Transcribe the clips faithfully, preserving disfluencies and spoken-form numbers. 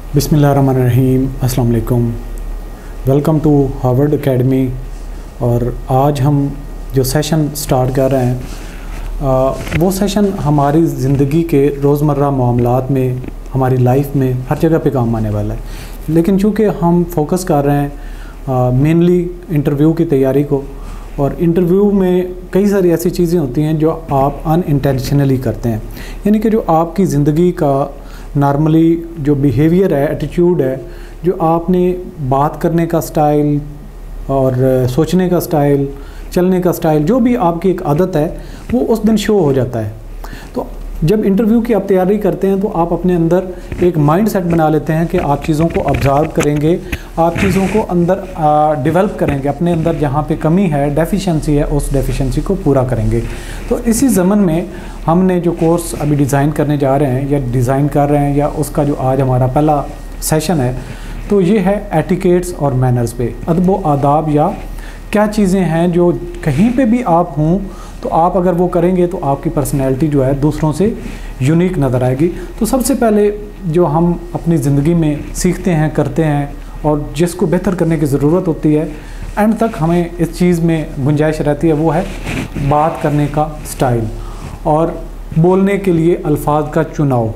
बिस्मिल्लाहिर्रहमानिर्रहीम, अस्सलाम वालेकुम। Welcome to Harvard academy. और आज हम जो सेशन स्टार्ट कर रहे हैं आ, वो सेशन हमारी ज़िंदगी के रोज़मर्रा मामलात में, हमारी लाइफ में हर जगह पे काम आने वाला है। लेकिन चूँकि हम फोकस कर रहे हैं मेनली इंटरव्यू की तैयारी को, और इंटरव्यू में कई सारी ऐसी चीज़ें होती हैं जो आप अनइंटेंशनली करते हैं, यानी कि जो आपकी ज़िंदगी का नॉर्मली जो बिहेवियर है, एटीट्यूड है, जो आपने बात करने का स्टाइल और सोचने का स्टाइल, चलने का स्टाइल, जो भी आपकी एक आदत है वो उस दिन शो हो जाता है। तो जब इंटरव्यू की आप तैयारी करते हैं तो आप अपने अंदर एक माइंड सेट बना लेते हैं कि आप चीज़ों को ऑब्ज़र्व करेंगे, आप चीज़ों को अंदर डेवलप करेंगे, अपने अंदर जहाँ पे कमी है, डेफिशिएंसी है, उस डेफिशिएंसी को पूरा करेंगे। तो इसी ज़मन में हमने जो कोर्स अभी डिज़ाइन करने जा रहे हैं या डिज़ाइन कर रहे हैं, या उसका जो आज हमारा पहला सेशन है, तो ये है एटिकेट्स और मैनर्स पे, अदब व आदाब, या क्या चीज़ें हैं जो कहीं पे भी आप हों तो आप अगर वो करेंगे तो आपकी पर्सनैलिटी जो है दूसरों से यूनिक नज़र आएगी। तो सबसे पहले जो हम अपनी ज़िंदगी में सीखते हैं, करते हैं, और जिसको बेहतर करने की ज़रूरत होती है, एंड तक हमें इस चीज़ में गुंजाइश रहती है, वो है बात करने का स्टाइल और बोलने के लिए अल्फाज का चुनाव।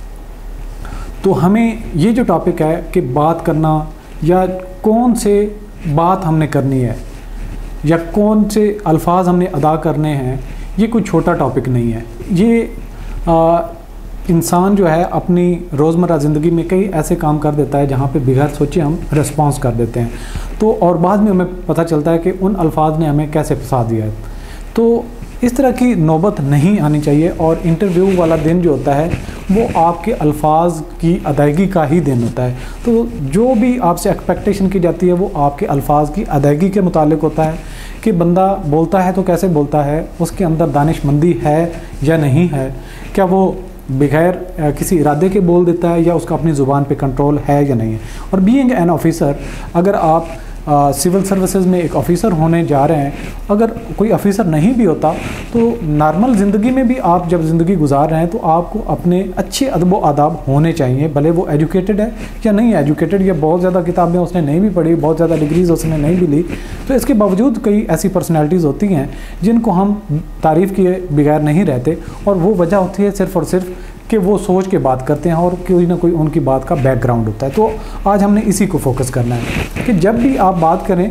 तो हमें ये जो टॉपिक है कि बात करना, या कौन से बात हमने करनी है, या कौन से अल्फाज हमने अदा करने हैं, ये कोई छोटा टॉपिक नहीं है। ये आ, इंसान जो है अपनी रोज़मर्रा ज़िंदगी में कई ऐसे काम कर देता है जहाँ पे बगैर सोचे हम रिस्पॉन्स कर देते हैं, तो और बाद में हमें पता चलता है कि उन अल्फाज ने हमें कैसे फंसा दिया है। तो इस तरह की नौबत नहीं आनी चाहिए, और इंटरव्यू वाला दिन जो होता है वो आपके अल्फाज की अदायगी का ही दिन होता है। तो जो भी आपसे एक्सपेक्टेशन की जाती है वो आपके अल्फाज की अदायगी के मुतालिक होता है, कि बंदा बोलता है तो कैसे बोलता है, उसके अंदर दानिशमंदी है या नहीं है, क्या वो बगैर किसी इरादे के बोल देता है, या उसका अपनी ज़ुबान पे कंट्रोल है या नहीं है। और बीइंग एन ऑफिसर, अगर आप सिविल सर्विसेज में एक ऑफ़िसर होने जा रहे हैं, अगर कोई ऑफ़िसर नहीं भी होता तो नॉर्मल ज़िंदगी में भी आप जब ज़िंदगी गुजार रहे हैं तो आपको अपने अच्छे अदब व आदाब होने चाहिए, भले वो एजुकेटेड है या नहीं एजुकेटेड, या बहुत ज़्यादा किताबें उसने नहीं भी पढ़ी, बहुत ज़्यादा डिग्रीज़ उसने नहीं भी ली, तो इसके बावजूद कई ऐसी पर्सनैलिटीज़ होती हैं जिनको हम तारीफ़ किए बगैर नहीं रहते, और वो वजह होती है सिर्फ़ और सिर्फ कि वो सोच के बात करते हैं और कोई ना कोई उनकी बात का बैकग्राउंड होता है। तो आज हमने इसी को फोकस करना है कि जब भी आप बात करें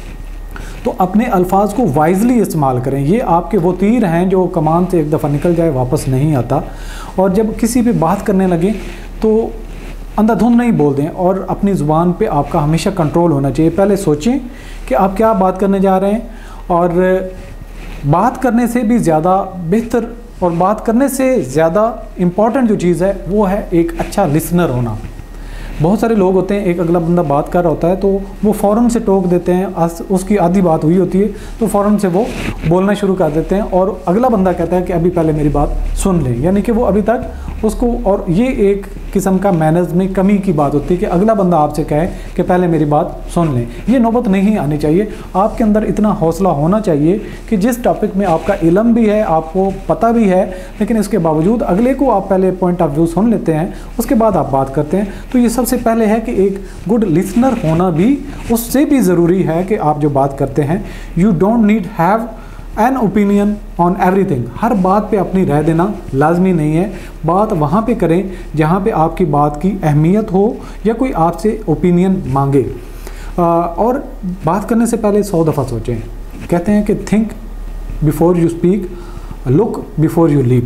तो अपने अल्फाज को वाइजली इस्तेमाल करें। ये आपके वो तीर हैं जो कमान से एक दफ़ा निकल जाए वापस नहीं आता, और जब किसी पे बात करने लगे तो अंधाधुंध नहीं बोल दें, और अपनी ज़ुबान पे आपका हमेशा कंट्रोल होना चाहिए। पहले सोचें कि आप क्या बात करने जा रहे हैं, और बात करने से भी ज़्यादा बेहतर और बात करने से ज़्यादा इम्पॉर्टेंट जो चीज़ है वो है एक अच्छा लिसनर होना। बहुत सारे लोग होते हैं, एक अगला बंदा बात कर रहा होता है तो वो फ़ौरन से टोक देते हैं, उसकी आधी बात हुई होती है तो फ़ौरन से वो बोलना शुरू कर देते हैं, और अगला बंदा कहता है कि अभी पहले मेरी बात सुन लें, यानी कि वो अभी तक उसको, और ये एक किस्म का मैनर्स में कमी की बात होती है कि अगला बंदा आपसे कहे कि पहले मेरी बात सुन लें। ये नौबत नहीं आनी चाहिए। आपके अंदर इतना हौसला होना चाहिए कि जिस टॉपिक में आपका इल्म भी है, आपको पता भी है, लेकिन इसके बावजूद अगले को आप पहले पॉइंट ऑफ व्यू सुन लेते हैं, उसके बाद आप बात करते हैं। तो ये सबसे पहले है कि एक गुड लिसनर होना भी उससे भी ज़रूरी है कि आप जो बात करते हैं, you don't need have an opinion on everything. हर बात पे अपनी राय देना लाजमी नहीं है। बात वहाँ पे करें जहाँ पे आपकी बात की अहमियत हो या कोई आपसे ओपिनियन मांगे। आ, और बात करने से पहले सौ दफ़ा सोचें। कहते हैं कि think before you speak, look before you leave,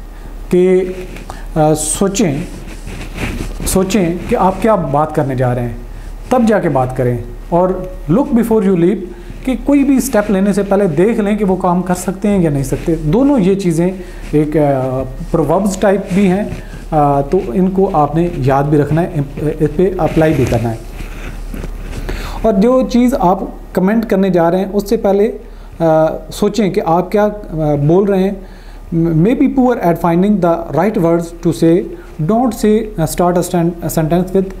कि आ, सोचें सोचें कि आप क्या बात करने जा रहे हैं, तब जाके बात करें। और लुक बिफोर यू लीव, कि कोई भी स्टेप लेने से पहले देख लें कि वो काम कर सकते हैं या नहीं सकते। दोनों ये चीज़ें एक प्रोवर्ब्स टाइप भी हैं, तो इनको आपने याद भी रखना है, इस पर अप्लाई भी करना है। और जो चीज़ आप कमेंट करने जा रहे हैं उससे पहले आ, सोचें कि आप क्या आ, बोल रहे हैं। May be poor at finding the right words to say, don't say start a sentence with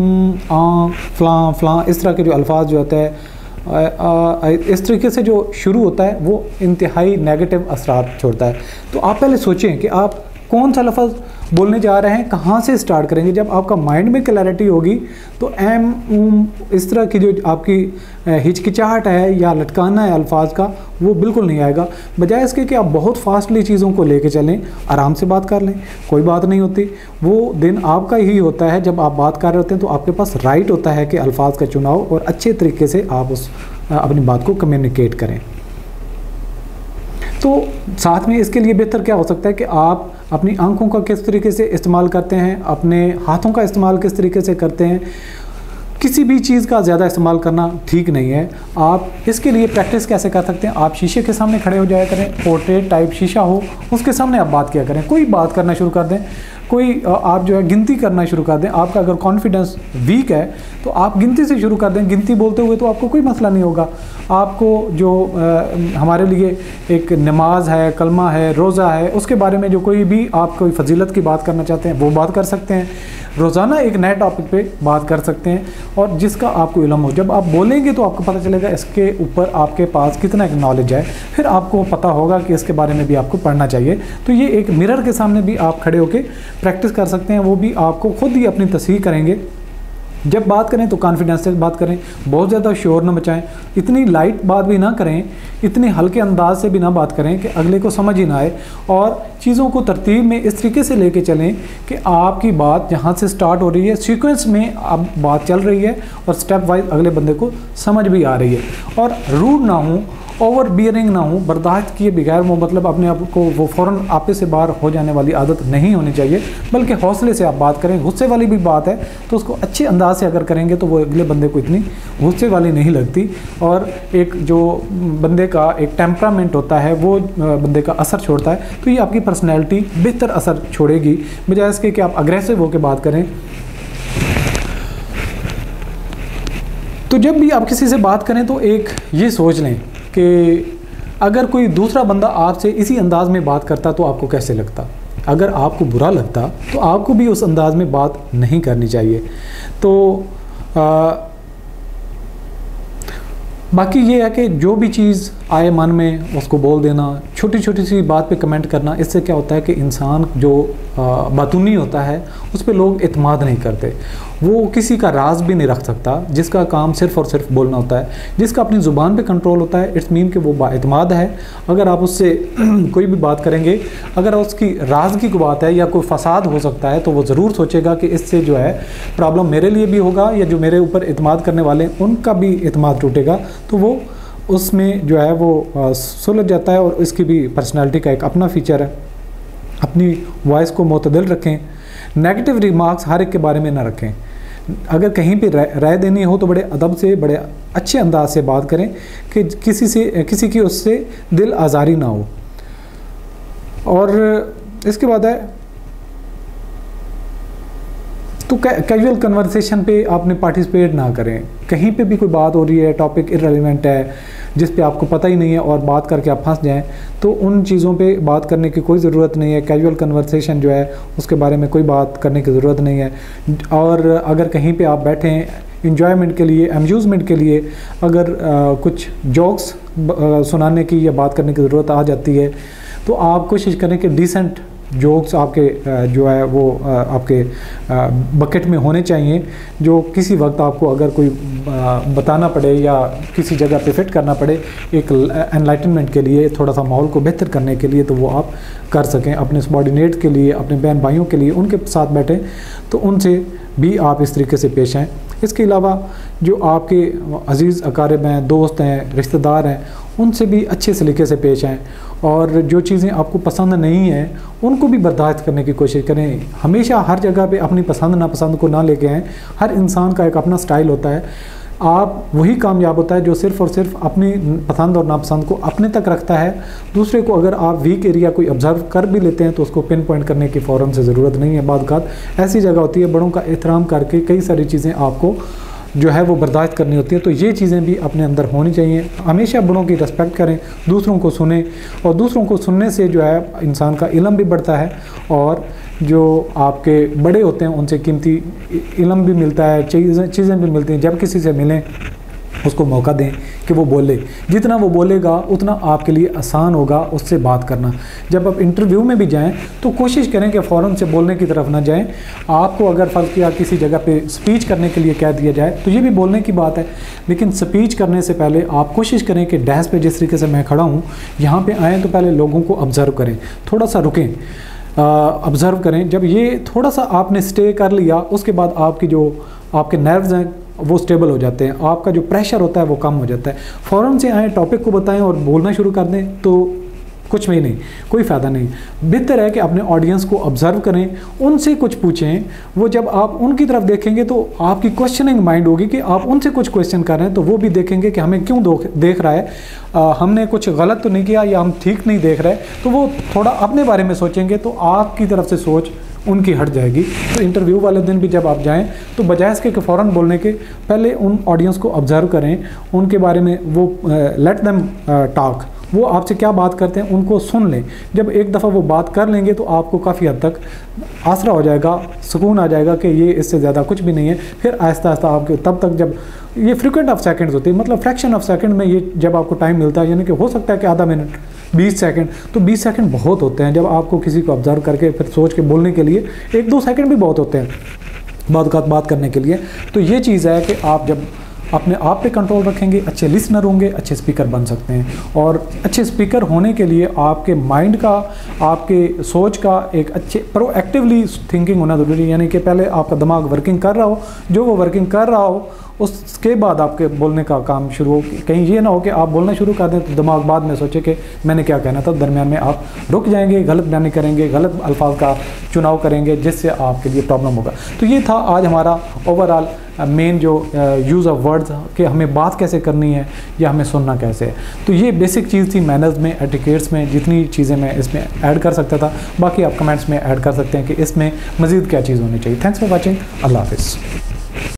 फ्लां फ्लां, इस तरह के जो अल्फाज जो होते हैं, आ, आ, इस तरीके से जो शुरू होता है वो इंतहाई नेगेटिव असरात छोड़ता है। तो आप पहले सोचें कि आप कौन सा लफ्ज़ बोलने जा रहे हैं कहाँ से स्टार्ट करेंगे। जब आपका माइंड में क्लैरिटी होगी तो एम उम इस तरह की जो आपकी हिचकिचाहट है या लटकाना है अल्फाज का, वो बिल्कुल नहीं आएगा। बजाय इसके कि आप बहुत फास्टली चीज़ों को लेके चलें, आराम से बात कर लें, कोई बात नहीं होती। वो दिन आपका ही होता है जब आप बात कर रहे होते हैं, तो आपके पास राइट होता है कि अल्फाज का चुनाव और अच्छे तरीके से आप उस अपनी बात को कम्युनिकेट करें। तो साथ में इसके लिए बेहतर क्या हो सकता है कि आप अपनी आंखों का किस तरीके से इस्तेमाल करते हैं, अपने हाथों का इस्तेमाल किस तरीके से करते हैं। किसी भी चीज़ का ज़्यादा इस्तेमाल करना ठीक नहीं है। आप इसके लिए प्रैक्टिस कैसे कर सकते हैं, आप शीशे के सामने खड़े हो जाया करें, पोर्ट्रेट टाइप शीशा हो, उसके सामने आप बात किया करें। कोई बात करना शुरू कर दें, कोई आप जो है गिनती करना शुरू कर दें। आपका अगर कॉन्फिडेंस वीक है तो आप गिनती से शुरू कर दें। गिनती बोलते हुए तो आपको कोई मसला नहीं होगा। आपको जो आ, हमारे लिए एक नमाज है, कलमा है, रोज़ा है, उसके बारे में जो कोई भी आप कोई फजीलत की बात करना चाहते हैं वो बात कर सकते हैं। रोज़ाना एक नए टॉपिक पे बात कर सकते हैं और जिसका आपको इल्म हो। जब आप बोलेंगे तो आपको पता चलेगा इसके ऊपर आपके पास कितना नॉलेज है, फिर आपको पता होगा कि इसके बारे में भी आपको पढ़ना चाहिए। तो ये एक मिरर के सामने भी आप खड़े होकर प्रैक्टिस कर सकते हैं। वो भी आपको खुद ही अपनी तस्वीर करेंगे। जब बात करें तो कॉन्फिडेंस से बात करें, बहुत ज़्यादा शोर न मचाएं, इतनी लाइट बात भी ना करें, इतने हल्के अंदाज से भी ना बात करें कि अगले को समझ ही ना आए। और चीज़ों को तरतीब में इस तरीके से लेके चलें कि आपकी बात जहाँ से स्टार्ट हो रही है, सीक्वेंस में अब बात चल रही है और स्टेप वाइज अगले बंदे को समझ भी आ रही है। और रूड ना हो, ओवर बियरिंग ना हो, बर्दाश्त किए बगैर वो मतलब अपने आप को वो फ़ौरन आपे से बाहर हो जाने वाली आदत नहीं होनी चाहिए, बल्कि हौसले से आप बात करें। गुस्से वाली भी बात है तो उसको अच्छे अंदाज से अगर करेंगे तो वो अगले बंदे को इतनी गुस्से वाली नहीं लगती। और एक जो बंदे का एक टेम्परामेंट होता है वो बंदे का असर छोड़ता है। तो ये आपकी पर्सनैलिटी बेहतर असर छोड़ेगी, बजाय इसके कि आप अग्रेसिव होकर बात करें। तो जब भी आप किसी से बात करें तो एक ये सोच लें कि अगर कोई दूसरा बंदा आपसे इसी अंदाज में बात करता तो आपको कैसे लगता। अगर आपको बुरा लगता तो आपको भी उस अंदाज में बात नहीं करनी चाहिए। तो आ, बाकी ये है कि जो भी चीज़ आए मन में उसको बोल देना, छोटी छोटी सी बात पे कमेंट करना, इससे क्या होता है कि इंसान जो बातूनी होता है उस पर लोग इत्माद नहीं करते। वो किसी का राज भी नहीं रख सकता, जिसका काम सिर्फ़ और सिर्फ बोलना होता है। जिसका अपनी ज़ुबान पे कंट्रोल होता है, इट्स मीन कि वो बाइतमाद है। अगर आप उससे कोई भी बात करेंगे, अगर उसकी राजगी की बात है या कोई फसाद हो सकता है, तो वो ज़रूर सोचेगा कि इससे जो है प्रॉब्लम मेरे लिए भी होगा या जो मेरे ऊपर इत्माद करने वाले हैं उनका भी इत्माद टूटेगा। तो वो उसमें जो है वो सुलझ जाता है। और इसकी भी पर्सनालिटी का एक अपना फ़ीचर है। अपनी वॉइस को मुतदिल रखें, नेगेटिव रिमार्क्स हर एक के बारे में ना रखें। अगर कहीं पे राय देनी हो तो बड़े अदब से, बड़े अच्छे अंदाज से बात करें कि किसी से किसी की उससे दिल आज़ारी ना हो। और इसके बाद है तो कैजुअल कन्वर्सेशन पे आपने पार्टिसिपेट ना करें। कहीं पे भी कोई बात हो रही है, टॉपिक इररिलेवेंट है, जिस पे आपको पता ही नहीं है और बात करके आप फंस जाएं, तो उन चीज़ों पे बात करने की कोई ज़रूरत नहीं है। कैजुअल कन्वर्सेशन जो है उसके बारे में कोई बात करने की ज़रूरत नहीं है। और अगर कहीं पे आप बैठे हैं इंजॉयमेंट के लिए, अम्यूज़मेंट के लिए, अगर आ, कुछ जोक्स सुनाने की या बात करने की ज़रूरत आ जाती है तो आप कोशिश करें कि डिसेंट जोक्स आपके जो है वो आपके बकेट में होने चाहिए, जो किसी वक्त आपको अगर कोई बताना पड़े या किसी जगह पे फिट करना पड़े एक एनलाइटनमेंट के लिए, थोड़ा सा माहौल को बेहतर करने के लिए, तो वो आप कर सकें। अपने सबॉर्डिनेट के लिए, अपने बहन भाइयों के लिए उनके साथ बैठें तो उनसे भी आप इस तरीके से पेश आएँ। इसके अलावा जो आपके अज़ीज़ अकारिब हैं, दोस्त हैं, रिश्तेदार हैं, उनसे भी अच्छे तरीके से पेश आएँ। और जो चीज़ें आपको पसंद नहीं हैं उनको भी बर्दाश्त करने की कोशिश करें। हमेशा हर जगह पे अपनी पसंद नापसंद को ना लेके आएँ। हर इंसान का एक अपना स्टाइल होता है। आप वही कामयाब होता है जो सिर्फ़ और सिर्फ अपनी पसंद और नापसंद को अपने तक रखता है। दूसरे को अगर आप वीक एरिया कोई ऑब्ज़र्व कर भी लेते हैं तो उसको पिन पॉइंट करने की फ़ौरन से ज़रूरत नहीं है। बाद बात ऐसी जगह होती है, बड़ों का एहतराम करके कई सारी चीज़ें आपको जो है वो बर्दाश्त करनी होती है। तो ये चीज़ें भी अपने अंदर होनी चाहिए। हमेशा बड़ों की रिस्पेक्ट करें, दूसरों को सुने, और दूसरों को सुनने से जो है इंसान का इल्म भी बढ़ता है और जो आपके बड़े होते हैं उनसे कीमती इल्म भी मिलता है, चीज़ें चीज़ें भी मिलती हैं। जब किसी से मिलें उसको मौका दें कि वो बोले। जितना वो बोलेगा उतना आपके लिए आसान होगा उससे बात करना। जब आप इंटरव्यू में भी जाएं तो कोशिश करें कि फ़ौरन से बोलने की तरफ ना जाएं। आपको अगर फ़र्ज़ किया किसी जगह पे स्पीच करने के लिए कह दिया जाए तो ये भी बोलने की बात है, लेकिन स्पीच करने से पहले आप कोशिश करें कि डैश पे जिस तरीके से मैं खड़ा हूँ यहाँ पर आएँ तो पहले लोगों को ऑब्ज़र्व करें, थोड़ा सा रुकें, ऑब्ज़र्व करें। जब ये थोड़ा सा आपने स्टे कर लिया उसके बाद आपकी जो आपके नर्व्स हैं वो स्टेबल हो जाते हैं, आपका जो प्रेशर होता है वो कम हो जाता है। फ़ौरन से आए, टॉपिक को बताएं और बोलना शुरू कर दें तो कुछ भी नहीं, कोई फ़ायदा नहीं। बेहतर है कि अपने ऑडियंस को ऑब्ज़र्व करें, उनसे कुछ पूछें। वो जब आप उनकी तरफ देखेंगे तो आपकी क्वेश्चनिंग माइंड होगी कि आप उनसे कुछ क्वेश्चन कर रहे हैं, तो वो भी देखेंगे कि हमें क्यों देख रहा है, आ, हमने कुछ गलत तो नहीं किया या हम ठीक नहीं देख रहे, तो वो थोड़ा अपने बारे में सोचेंगे तो आपकी तरफ से सोच उनकी हट जाएगी। तो इंटरव्यू वाले दिन भी जब आप जाएं तो बजाय इसके कि फ़ौरन बोलने के पहले उन ऑडियंस को ऑब्ज़र्व करें, उनके बारे में वो लेट देम टॉक, वो आपसे क्या बात करते हैं उनको सुन लें। जब एक दफ़ा वो बात कर लेंगे तो आपको काफ़ी हद तक आसरा हो जाएगा, सुकून आ जाएगा कि ये इससे ज़्यादा कुछ भी नहीं है। फिर आहिस्ता आहिस्ता आपके तब तक जब ये फ्रिक्वेंट ऑफ सेकंड्स होते हैं, मतलब फ्रैक्शन ऑफ सेकंड में ये जब आपको टाइम मिलता है, यानी कि हो सकता है कि आधा मिनट बीस सेकंड, तो बीस सेकंड बहुत होते हैं। जब आपको किसी को ऑब्ज़र्व करके फिर सोच के बोलने के लिए एक दो सेकंड भी बहुत होते हैं बात बात बात करने के लिए। तो ये चीज़ है कि आप जब अपने आप पे कंट्रोल रखेंगे, अच्छे लिसनर होंगे, अच्छे स्पीकर बन सकते हैं। और अच्छे स्पीकर होने के लिए आपके माइंड का, आपके सोच का एक अच्छे प्रोएक्टिवली थिंकिंग होना ज़रूरी है, यानी कि पहले आपका दिमाग वर्किंग कर रहा हो, जो वो वर्किंग कर रहा हो उसके बाद आपके बोलने का काम शुरू हो। कहीं ये ना हो कि आप बोलना शुरू कर दें तो दिमाग बाद में सोचे कि मैंने क्या कहना था, दरमियान में आप रुक जाएंगे, गलत बयानी करेंगे, गलत अल्फाज का चुनाव करेंगे, जिससे आपके लिए प्रॉब्लम होगा। तो ये था आज हमारा ओवरऑल मेन जो यूज़ ऑफ वर्ड्स कि हमें बात कैसे करनी है या हमें सुनना कैसे है। तो ये बेसिक चीज़ थी मैनर्स में, एटिकेट्स में, जितनी चीज़ें मैं इसमें ऐड कर सकता था। बाकी आप कमेंट्स में ऐड कर सकते हैं कि इसमें मज़ीद क्या चीज़ होनी चाहिए। Thanks for watching. अल्लाह हाफ़िज़।